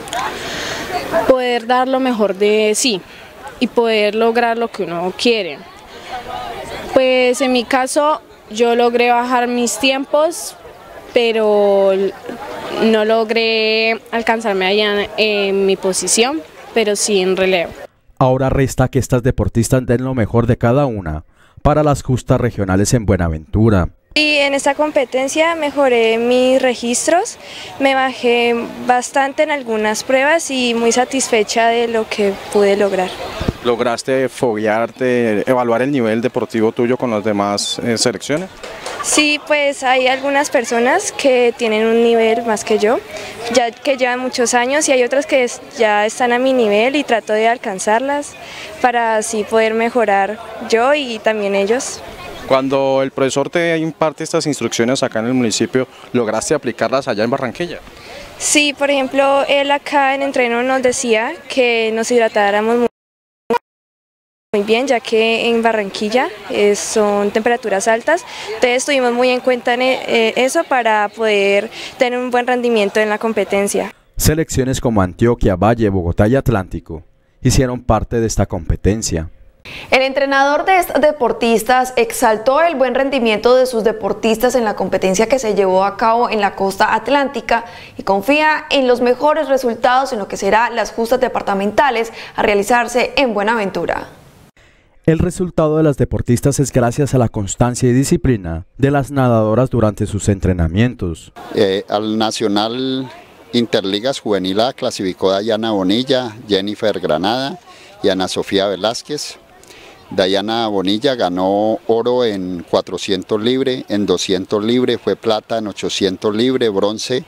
poder dar lo mejor de sí y poder lograr lo que uno quiere. Pues en mi caso yo logré bajar mis tiempos, pero no logré alcanzarme allá en mi posición, pero sí en relevo. Ahora resta que estas deportistas den lo mejor de cada una para las justas regionales en Buenaventura. Y en esta competencia mejoré mis registros, me bajé bastante en algunas pruebas y muy satisfecha de lo que pude lograr. ¿Lograste foguearte, evaluar el nivel deportivo tuyo con las demás selecciones? Sí, pues hay algunas personas que tienen un nivel más que yo, ya que llevan muchos años, y hay otras que ya están a mi nivel y trato de alcanzarlas para así poder mejorar yo y también ellos. Cuando el profesor te imparte estas instrucciones acá en el municipio, ¿lograste aplicarlas allá en Barranquilla? Sí, por ejemplo, él acá en entreno nos decía que nos hidratáramos muy bien, ya que en Barranquilla son temperaturas altas, entonces tuvimos muy en cuenta eso para poder tener un buen rendimiento en la competencia. Selecciones como Antioquia, Valle, Bogotá y Atlántico hicieron parte de esta competencia. El entrenador de estos deportistas exaltó el buen rendimiento de sus deportistas en la competencia que se llevó a cabo en la costa atlántica y confía en los mejores resultados en lo que serán las justas departamentales a realizarse en Buenaventura. El resultado de las deportistas es gracias a la constancia y disciplina de las nadadoras durante sus entrenamientos. Al Nacional Interligas Juvenil A clasificó Dayana Bonilla, Jennifer Granada y Ana Sofía Velázquez. Dayana Bonilla ganó oro en 400 libre, en 200 libre, fue plata en 800 libre, bronce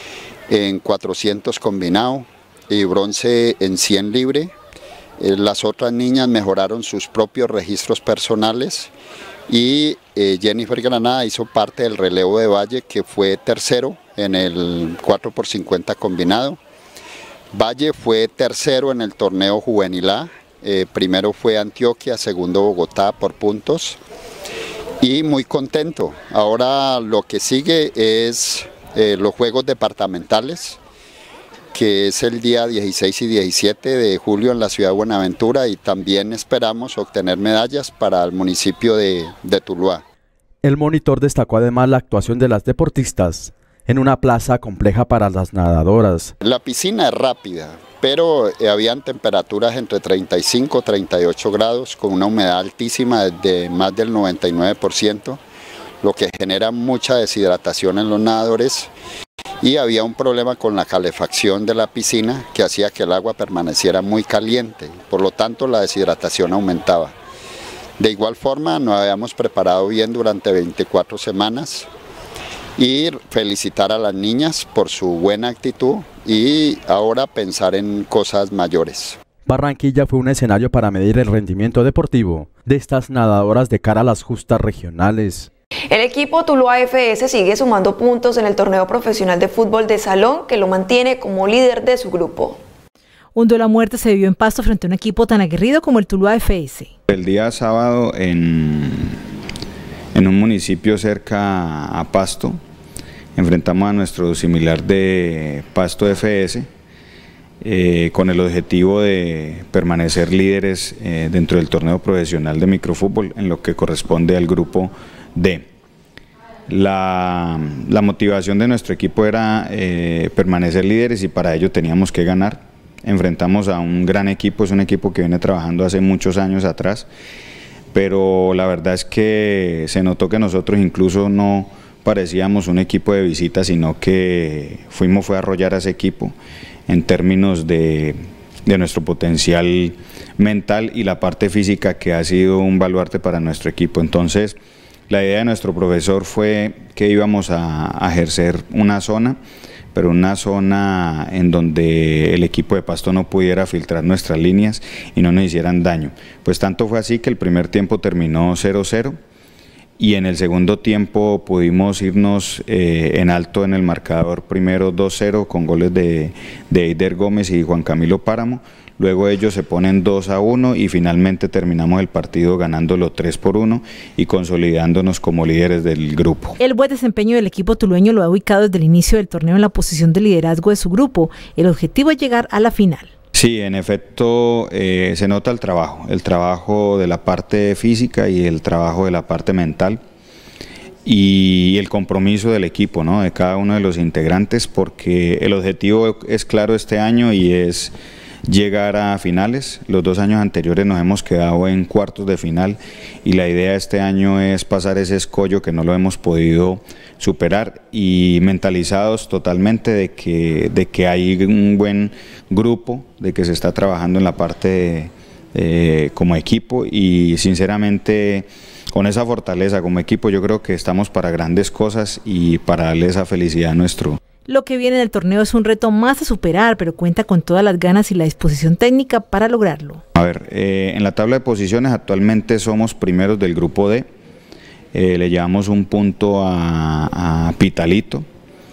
en 400 combinado y bronce en 100 libre. Las otras niñas mejoraron sus propios registros personales y Jennifer Granada hizo parte del relevo de Valle, que fue tercero en el 4x50 combinado. Valle fue tercero en el torneo juvenil A, primero fue Antioquia, segundo Bogotá por puntos y muy contento. Ahora lo que sigue es los juegos departamentales, que es el día 16 y 17 de julio en la ciudad de Buenaventura, y también esperamos obtener medallas para el municipio de Tuluá. El monitor destacó además la actuación de las deportistas en una plaza compleja para las nadadoras. La piscina es rápida, pero habían temperaturas entre 35 y 38 grados con una humedad altísima de más del 99%, lo que genera mucha deshidratación en los nadadores. Y había un problema con la calefacción de la piscina que hacía que el agua permaneciera muy caliente, por lo tanto la deshidratación aumentaba. De igual forma nos habíamos preparado bien durante 24 semanas y felicitar a las niñas por su buena actitud y ahora pensar en cosas mayores. Barranquilla fue un escenario para medir el rendimiento deportivo de estas nadadoras de cara a las justas regionales. El equipo Tuluá FS sigue sumando puntos en el torneo profesional de fútbol de salón, que lo mantiene como líder de su grupo. Un duelo a muerte se vivió en Pasto frente a un equipo tan aguerrido como el Tuluá FS. El día sábado en un municipio cerca a Pasto, enfrentamos a nuestro similar de Pasto FS con el objetivo de permanecer líderes dentro del torneo profesional de microfútbol en lo que corresponde al grupo D. La motivación de nuestro equipo era permanecer líderes y para ello teníamos que ganar. Enfrentamos a un gran equipo, es un equipo que viene trabajando hace muchos años atrás, pero la verdad es que se notó que nosotros incluso no parecíamos un equipo de visita, sino que fue a arrollar a ese equipo en términos de nuestro potencial mental y la parte física, que ha sido un baluarte para nuestro equipo. Entonces, la idea de nuestro profesor fue que íbamos a ejercer una zona, pero una zona en donde el equipo de Pasto no pudiera filtrar nuestras líneas y no nos hicieran daño. Pues tanto fue así que el primer tiempo terminó 0-0 y en el segundo tiempo pudimos irnos en alto en el marcador, primero 2-0 con goles de Eider Gómez y Juan Camilo Páramo. Luego ellos se ponen 2-1 y finalmente terminamos el partido ganándolo 3-1 y consolidándonos como líderes del grupo. El buen desempeño del equipo tulueño lo ha ubicado desde el inicio del torneo en la posición de liderazgo de su grupo. El objetivo es llegar a la final. Sí, en efecto se nota el trabajo de la parte física y el trabajo de la parte mental y el compromiso del equipo, ¿no? De cada uno de los integrantes, porque el objetivo es claro este año y es llegar a finales. Los 2 años anteriores nos hemos quedado en cuartos de final y la idea este año es pasar ese escollo que no lo hemos podido superar, y mentalizados totalmente de que hay un buen grupo, de que se está trabajando en la parte como equipo, y sinceramente con esa fortaleza como equipo yo creo que estamos para grandes cosas y para darle esa felicidad a nuestro. Lo que viene del torneo es un reto más a superar, pero cuenta con todas las ganas y la disposición técnica para lograrlo. A ver, en la tabla de posiciones actualmente somos primeros del grupo D, le llevamos un punto a Pitalito,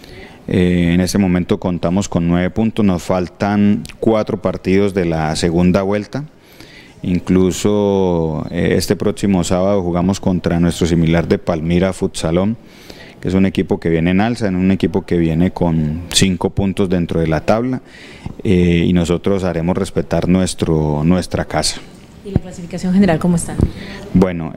en este momento contamos con 9 puntos, nos faltan 4 partidos de la segunda vuelta, incluso este próximo sábado jugamos contra nuestro similar de Palmira Futsalón, que es un equipo que viene en alza, un equipo que viene con 5 puntos dentro de la tabla, y nosotros haremos respetar nuestra casa. ¿Y la clasificación general cómo está? Bueno,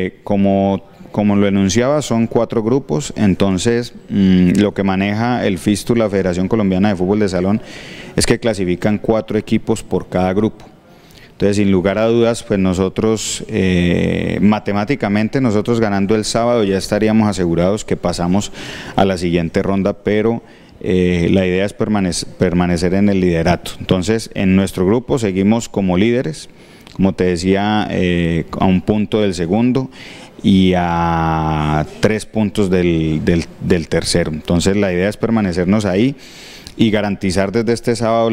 como lo enunciaba, son 4 grupos, entonces lo que maneja el FISTU, la Federación Colombiana de Fútbol de Salón, es que clasifican 4 equipos por cada grupo. Entonces, sin lugar a dudas, pues nosotros, matemáticamente, nosotros ganando el sábado ya estaríamos asegurados que pasamos a la siguiente ronda, pero la idea es permanecer en el liderato. Entonces, en nuestro grupo seguimos como líderes, como te decía, a un punto del segundo y a 3 puntos del tercero. Entonces, la idea es permanecernos ahí y garantizar desde este sábado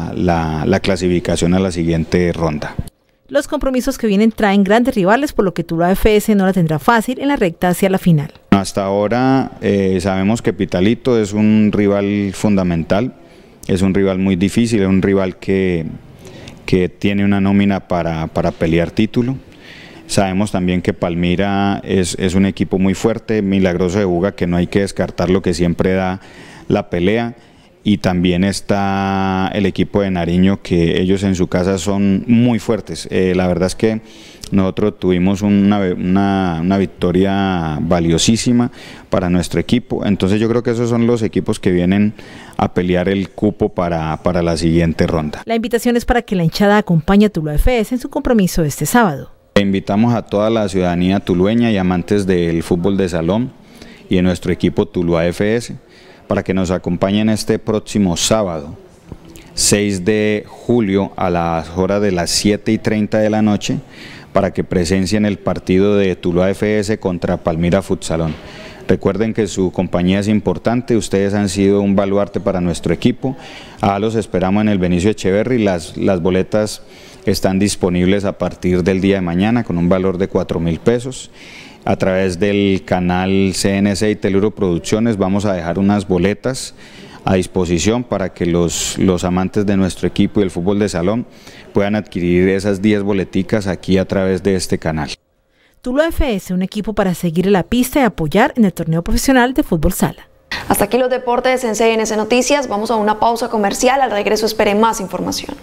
la clasificación a la siguiente ronda. Los compromisos que vienen traen grandes rivales, por lo que Tuluá FS no la tendrá fácil en la recta hacia la final. Hasta ahora sabemos que Pitalito es un rival fundamental, es un rival muy difícil, es un rival que tiene una nómina para pelear título. Sabemos también que Palmira es un equipo muy fuerte, Milagroso de Buga, que no hay que descartar, lo que siempre da la pelea. Y también está el equipo de Nariño, que ellos en su casa son muy fuertes. La verdad es que nosotros tuvimos una victoria valiosísima para nuestro equipo. Entonces yo creo que esos son los equipos que vienen a pelear el cupo para la siguiente ronda. La invitación es para que la hinchada acompañe a Tuluá FS en su compromiso este sábado. Invitamos a toda la ciudadanía tulueña y amantes del fútbol de salón y de nuestro equipo Tuluá FS para que nos acompañen este próximo sábado, 6 de julio, a las horas de las 7:30 de la noche, para que presencien el partido de Tuluá FS contra Palmira Futsalón. Recuerden que su compañía es importante, ustedes han sido un baluarte para nuestro equipo. Los esperamos en el Benicio Echeverry, las boletas están disponibles a partir del día de mañana con un valor de 4.000 pesos. A través del canal CNC y Teluro Producciones vamos a dejar unas boletas a disposición para que los amantes de nuestro equipo y el fútbol de salón puedan adquirir esas 10 boleticas aquí a través de este canal. Tuluá FS, un equipo para seguir la pista y apoyar en el torneo profesional de fútbol sala. Hasta aquí los deportes en CNC Noticias. Vamos a una pausa comercial. Al regreso espere más información.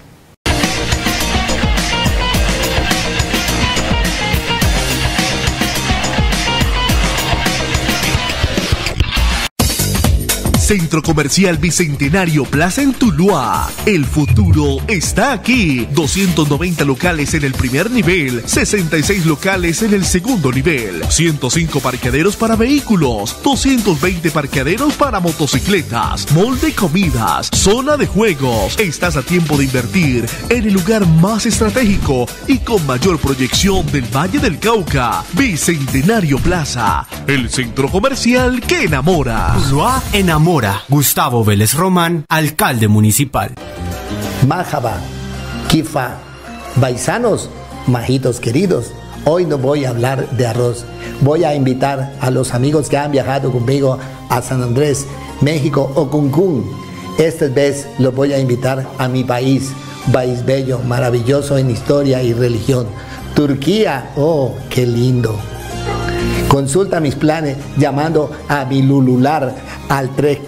Centro Comercial Bicentenario Plaza en Tuluá. El futuro está aquí. 290 locales en el primer nivel, 66 locales en el segundo nivel, 105 parqueaderos para vehículos, 220 parqueaderos para motocicletas, mall de comidas, zona de juegos. Estás a tiempo de invertir en el lugar más estratégico y con mayor proyección del Valle del Cauca. Bicentenario Plaza, el centro comercial que enamora. Tuluá enamora. Gustavo Vélez Román, alcalde municipal. Majaba, Kifa, paisanos, majitos queridos, hoy no voy a hablar de arroz. Voy a invitar a los amigos que han viajado conmigo a San Andrés, México o Cancún. Esta vez los voy a invitar a mi país bello, maravilloso en historia y religión. Turquía, oh, qué lindo. Consulta mis planes llamando a mi Lulular al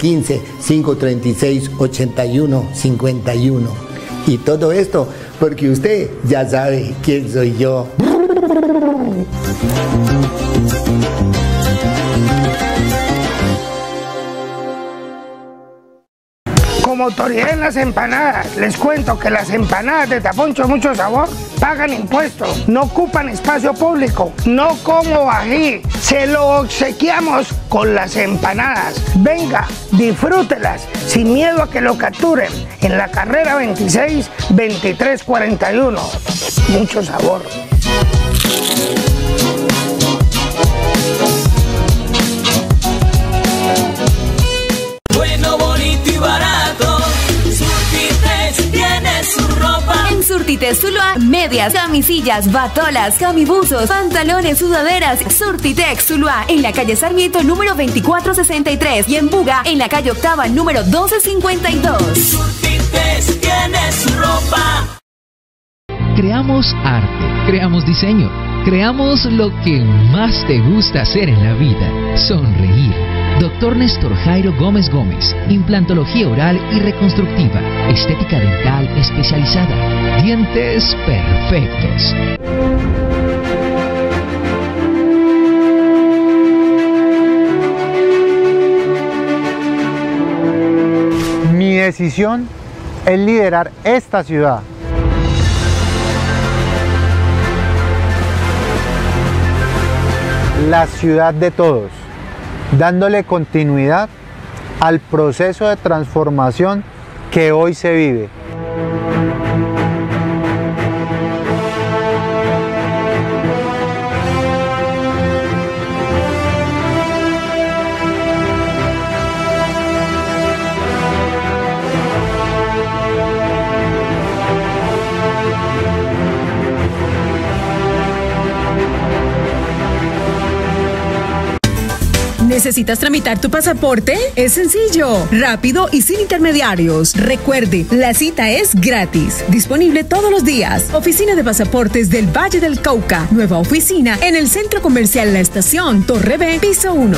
315-536-8151. Y todo esto porque usted ya sabe quién soy yo. Como autoridad en las empanadas, les cuento que las empanadas de Taponcho Mucho Sabor pagan impuestos, no ocupan espacio público, no como ají, se lo obsequiamos con las empanadas. Venga, disfrútelas sin miedo a que lo capturen en la carrera 26-2341. Mucho sabor. Bueno, bonito y barato, Surtites tiene su ropa. En Surtites Tuluá, medias, camisillas, batolas, camibuzos, pantalones, sudaderas. Surtitex Tuluá, en la calle Sarmiento número 2463 y en Buga, en la calle Octava número 1252. Surtites tiene su ropa. Creamos arte, creamos diseño, creamos lo que más te gusta hacer en la vida, sonreír. Dr. Néstor Jairo Gómez Gómez, implantología oral y reconstructiva, estética dental especializada, dientes perfectos. Mi decisión es liderar esta ciudad. la ciudad de todos, dándole continuidad al proceso de transformación que hoy se vive. ¿Necesitas tramitar tu pasaporte? Es sencillo, rápido y sin intermediarios. Recuerde, la cita es gratis. Disponible todos los días. Oficina de Pasaportes del Valle del Cauca. Nueva oficina en el Centro Comercial La Estación, Torre B, piso 1.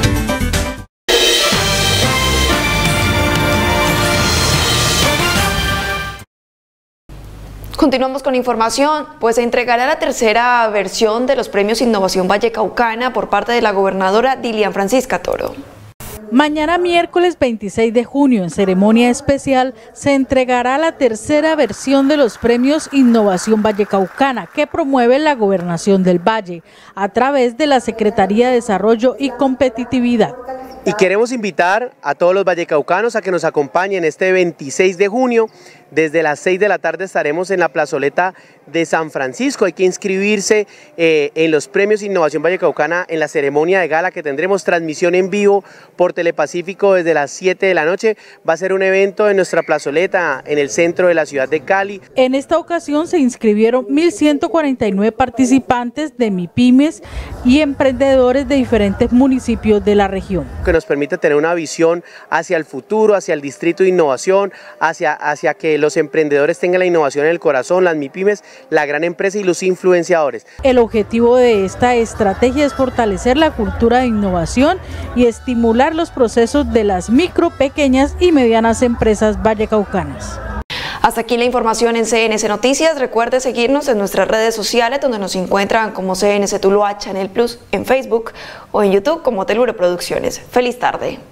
Continuamos con información, pues se entregará la tercera versión de los premios Innovación Vallecaucana por parte de la gobernadora Dilian Francisca Toro. Mañana miércoles 26 de junio, en ceremonia especial, se entregará la tercera versión de los premios Innovación Vallecaucana que promueve la Gobernación del Valle a través de la Secretaría de Desarrollo y Competitividad. Y queremos invitar a todos los vallecaucanos a que nos acompañen este 26 de junio. Desde las 6 de la tarde estaremos en la plazoleta de San Francisco. Hay que inscribirse en los premios Innovación Vallecaucana en la ceremonia de gala que tendremos transmisión en vivo por Telepacífico desde las 7 de la noche. Va a ser un evento en nuestra plazoleta en el centro de la ciudad de Cali. En esta ocasión se inscribieron 1.149 participantes de MIPYMES y emprendedores de diferentes municipios de la región. Que nos permite tener una visión hacia el futuro, hacia el distrito de innovación, hacia que los emprendedores tengan la innovación en el corazón, las MIPYMES, la gran empresa y los influenciadores. El objetivo de esta estrategia es fortalecer la cultura de innovación y estimular los procesos de las micro, pequeñas y medianas empresas vallecaucanas. Hasta aquí la información en CNC Noticias. Recuerde seguirnos en nuestras redes sociales donde nos encuentran como CNC Tuluá Channel Plus en Facebook o en YouTube como Teluro Producciones. ¡Feliz tarde!